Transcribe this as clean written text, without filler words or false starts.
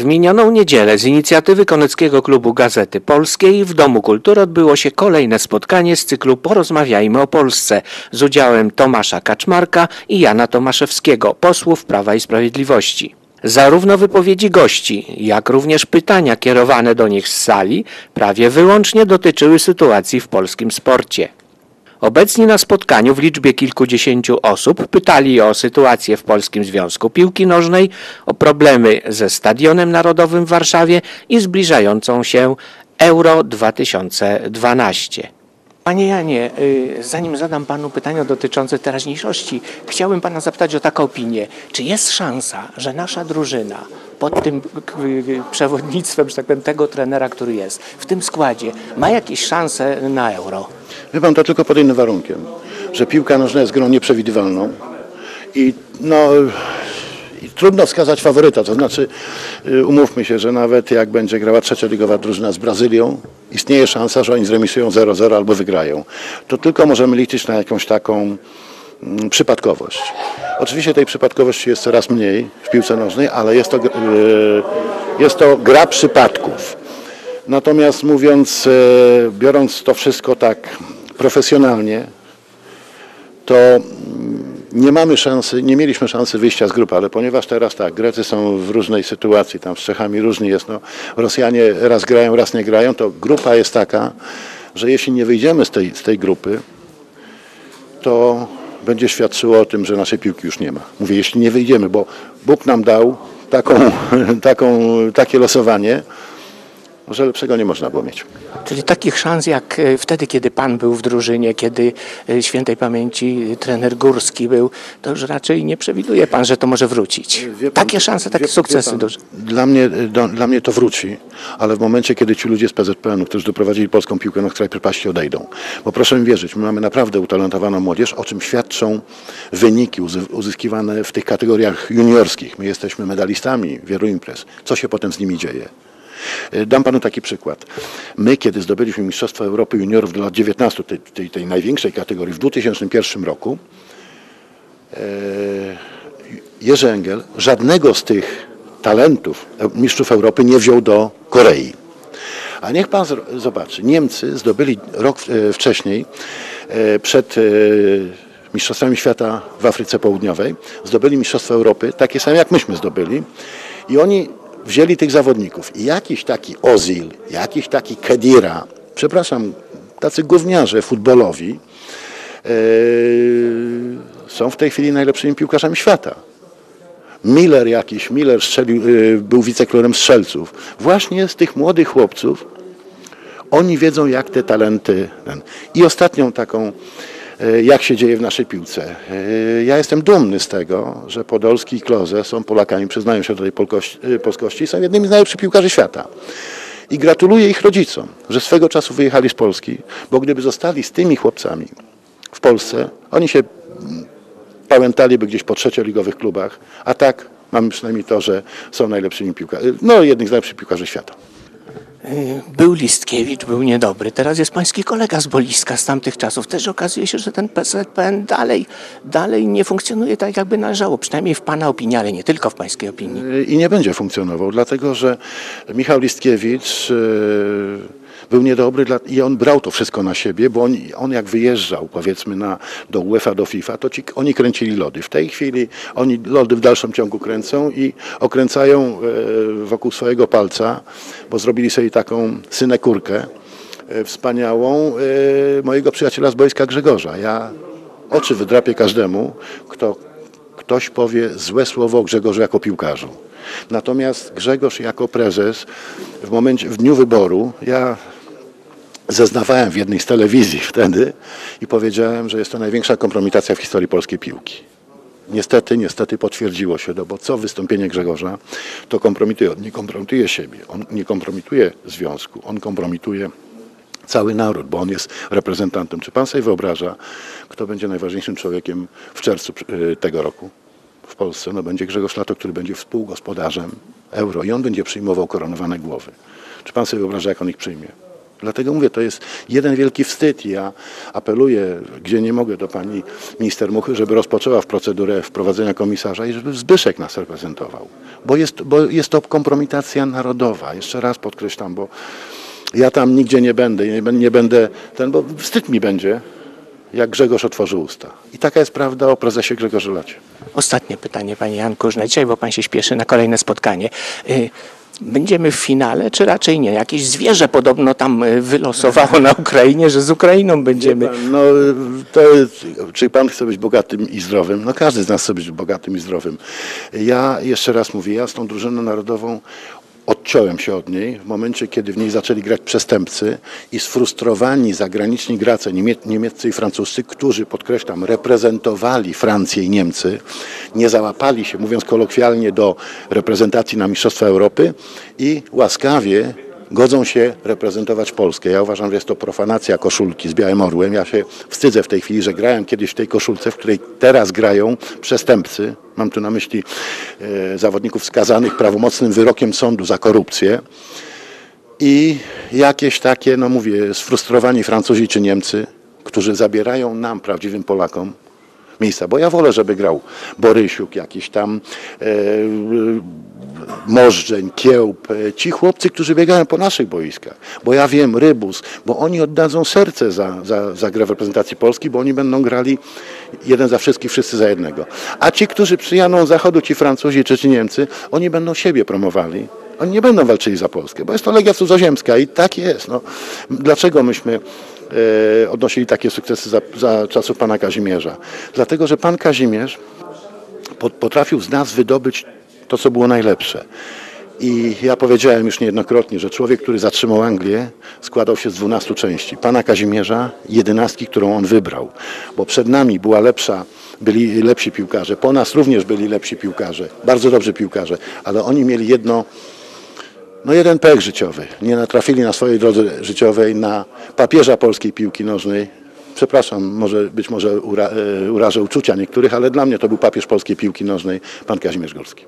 minioną niedzielę z inicjatywy Koneckiego Klubu Gazety Polskiej w Domu Kultury odbyło się kolejne spotkanie z cyklu Porozmawiajmy o Polsce z udziałem Tomasza Kaczmarka i Jana Tomaszewskiego, posłów Prawa i Sprawiedliwości. Zarówno wypowiedzi gości, jak również pytania kierowane do nich z sali prawie wyłącznie dotyczyły sytuacji w polskim sporcie. Obecni na spotkaniu w liczbie kilkudziesięciu osób pytali o sytuację w Polskim Związku Piłki Nożnej, o problemy ze Stadionem Narodowym w Warszawie i zbliżającą się Euro 2012. Panie Janie, zanim zadam panu pytania dotyczące teraźniejszości, chciałbym pana zapytać o taką opinię. Czy jest szansa, że nasza drużyna pod tym przewodnictwem, że tak powiem, tego trenera, który jest, w tym składzie, ma jakieś szanse na Euro? Wie pan, to tylko pod innym warunkiem, że piłka nożna jest grą nieprzewidywalną i trudno wskazać faworyta, to znaczy umówmy się, że nawet jak będzie grała trzecioligowa drużyna z Brazylią, istnieje szansa, że oni zremisują 0-0 albo wygrają. To tylko możemy liczyć na jakąś taką przypadkowość. Oczywiście tej przypadkowości jest coraz mniej w piłce nożnej, ale jest to gra przypadków. Natomiast biorąc to wszystko tak profesjonalnie, to nie mieliśmy szansy wyjścia z grupy, ale ponieważ teraz tak, Grecy są w różnej sytuacji, tam z Czechami różnie jest, Rosjanie raz grają, raz nie grają, to grupa jest taka, że jeśli nie wyjdziemy z tej grupy, to będzie świadczyło o tym, że naszej piłki już nie ma. Mówię, jeśli nie wyjdziemy, bo Bóg nam dał takie losowanie, że lepszego nie można było mieć. Czyli takich szans jak wtedy, kiedy pan był w drużynie, kiedy świętej pamięci trener Górski był, to już raczej nie przewiduje pan, że to może wrócić. Takie szanse, takie sukcesy duże. Dla mnie to wróci, ale w momencie, kiedy ci ludzie z PZPN-u, którzy doprowadzili polską piłkę na skraj przepaści, odejdą. Bo proszę mi wierzyć, my mamy naprawdę utalentowaną młodzież, o czym świadczą wyniki uzyskiwane w tych kategoriach juniorskich. My jesteśmy medalistami wielu imprez. Co się potem z nimi dzieje? Dam panu taki przykład. My, kiedy zdobyliśmy Mistrzostwo Europy Juniorów do lat 19, tej największej kategorii, w 2001 roku, Jerzy Engel żadnego z tych talentów mistrzów Europy nie wziął do Korei. A niech pan zobaczy, Niemcy zdobyli rok wcześniej, przed Mistrzostwami Świata w Afryce Południowej, zdobyli Mistrzostwo Europy, takie same jak myśmy zdobyli, i oni wzięli tych zawodników i jakiś taki Ozil, jakiś taki Khedira, przepraszam, tacy gówniarze futbolowi są w tej chwili najlepszymi piłkarzami świata. Miller był wicekrólem strzelców. Właśnie z tych młodych chłopców oni wiedzą, jak te talenty. I ostatnią taką, jak się dzieje w naszej piłce. Ja jestem dumny z tego, że Podolski i Klose są Polakami, przyznają się do tej polskości i są jednymi z najlepszych piłkarzy świata. I gratuluję ich rodzicom, że swego czasu wyjechali z Polski, bo gdyby zostali z tymi chłopcami w Polsce, oni się pamiętaliby gdzieś po trzecioligowych klubach, a tak mamy przynajmniej to, że są najlepszymi jednych z najlepszych piłkarzy świata. Był Listkiewicz, był niedobry. Teraz jest pański kolega z boiska z tamtych czasów. Też okazuje się, że ten PZPN dalej nie funkcjonuje tak, jakby należało. Przynajmniej w pana opinii, ale nie tylko w pańskiej opinii. I nie będzie funkcjonował, dlatego że Michał Listkiewicz był niedobry i on brał to wszystko na siebie, bo on jak wyjeżdżał, powiedzmy, do UEFA, do FIFA, to oni kręcili lody. W tej chwili oni lody w dalszym ciągu kręcą i okręcają wokół swojego palca, bo zrobili sobie taką synekurkę wspaniałą mojego przyjaciela z boiska Grzegorza. Ja oczy wydrapię każdemu, ktoś powie złe słowo o Grzegorzu jako piłkarzu. Natomiast Grzegorz jako prezes w dniu wyboru, ja zeznawałem w jednej z telewizji wtedy i powiedziałem, że jest to największa kompromitacja w historii polskiej piłki. Niestety potwierdziło się to, bo co wystąpienie Grzegorza, to kompromituje. On nie kompromituje siebie, on nie kompromituje związku, on kompromituje cały naród, bo on jest reprezentantem. Czy pan sobie wyobraża, kto będzie najważniejszym człowiekiem w czerwcu tego roku w Polsce? Będzie Grzegorz Lato, który będzie współgospodarzem Euro i on będzie przyjmował koronowane głowy. Czy pan sobie wyobraża, jak on ich przyjmie? Dlatego mówię, to jest jeden wielki wstyd i ja apeluję, gdzie nie mogę, do pani minister Muchy, żeby rozpoczęła procedurę wprowadzenia komisarza i żeby Zbyszek nas reprezentował. Bo jest to kompromitacja narodowa. Jeszcze raz podkreślam, bo ja tam nigdzie nie będę bo wstyd mi będzie, jak Grzegorz otworzył usta. I taka jest prawda o prezesie Grzegorzu Lacie. Ostatnie pytanie, panie Janku, już na dzisiaj, bo pan się śpieszy na kolejne spotkanie. Będziemy w finale, czy raczej nie? Jakieś zwierzę podobno tam wylosowało na Ukrainie, że z Ukrainą będziemy. No, czy pan chce być bogatym i zdrowym? No każdy z nas chce być bogatym i zdrowym. Ja jeszcze raz mówię, ja z tą drużyną narodową odciąłem się od niej w momencie, kiedy w niej zaczęli grać przestępcy i sfrustrowani zagraniczni gracze niemieccy i francuscy, którzy, podkreślam, reprezentowali Francję i Niemcy, nie załapali się, mówiąc kolokwialnie, do reprezentacji na Mistrzostwa Europy i łaskawie godzą się reprezentować Polskę. Ja uważam, że jest to profanacja koszulki z białym orłem. Ja się wstydzę w tej chwili, że grałem kiedyś w tej koszulce, w której teraz grają przestępcy. Mam tu na myśli zawodników skazanych prawomocnym wyrokiem sądu za korupcję. I jakieś takie, no mówię, sfrustrowani Francuzi czy Niemcy, którzy zabierają nam, prawdziwym Polakom, miejsca. Bo ja wolę, żeby grał Borysiuk, jakiś tam Możdżeń, Kiełb, ci chłopcy, którzy biegają po naszych boiskach. Bo ja wiem, Rybus, bo oni oddadzą serce za grę w reprezentacji Polski, bo oni będą grali jeden za wszystkich, wszyscy za jednego. A ci, którzy przyjadą z zachodu, ci Francuzi czy ci Niemcy, oni będą siebie promowali. Oni nie będą walczyli za Polskę, bo jest to Legia cudzoziemska i tak jest. No. Dlaczego myśmy odnosili takie sukcesy za czasów pana Kazimierza? Dlatego, że pan Kazimierz potrafił z nas wydobyć to, co było najlepsze. I ja powiedziałem już niejednokrotnie, że człowiek, który zatrzymał Anglię, składał się z 12 części. Pana Kazimierza, 11, którą on wybrał. Bo przed nami byli lepsi piłkarze, po nas również byli lepsi piłkarze, bardzo dobrzy piłkarze, ale oni mieli jeden pech życiowy. Nie natrafili na swojej drodze życiowej na papieża polskiej piłki nożnej. Przepraszam, być może urażę uczucia niektórych, ale dla mnie to był papież polskiej piłki nożnej, pan Kazimierz Górski.